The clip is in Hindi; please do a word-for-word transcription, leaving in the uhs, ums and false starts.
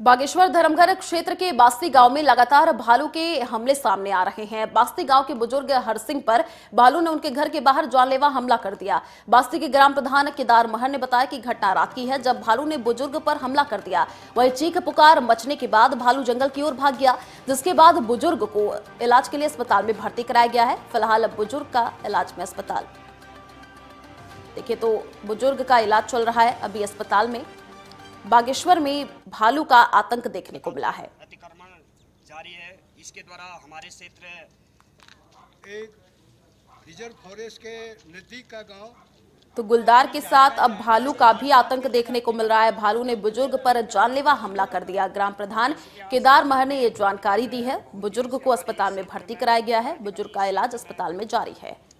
बागेश्वर धर्मघर क्षेत्र के बास्ती गांव में लगातार भालू के हमले सामने आ रहे हैं। बास्ती गांव के बुजुर्ग हरसिंह पर भालू ने उनके घर के बाहर जानलेवा हमला कर दिया। बास्ती के ग्राम प्रधान केदार महर ने बताया कि घटना रात की है, जब भालू ने बुजुर्ग पर हमला कर दिया। वहीं चीख पुकार मचने के बाद भालू जंगल की ओर भाग गया, जिसके बाद बुजुर्ग को इलाज के लिए अस्पताल में भर्ती कराया गया है। फिलहाल बुजुर्ग का इलाज में अस्पताल देखिए तो बुजुर्ग का इलाज चल रहा है अभी अस्पताल में। बागेश्वर में भालू का आतंक देखने को मिला है। अतिक्रमण जारी है, इसके द्वारा हमारे क्षेत्र एक रिजर्व फॉरेस्ट के नजदीक का गांव तो गुलदार के साथ अब भालू का भी आतंक देखने को मिल रहा है। भालू ने बुजुर्ग पर जानलेवा हमला कर दिया। ग्राम प्रधान केदार महर ने ये जानकारी दी है। बुजुर्ग को अस्पताल में भर्ती कराया गया है। बुजुर्ग का इलाज अस्पताल में जारी है।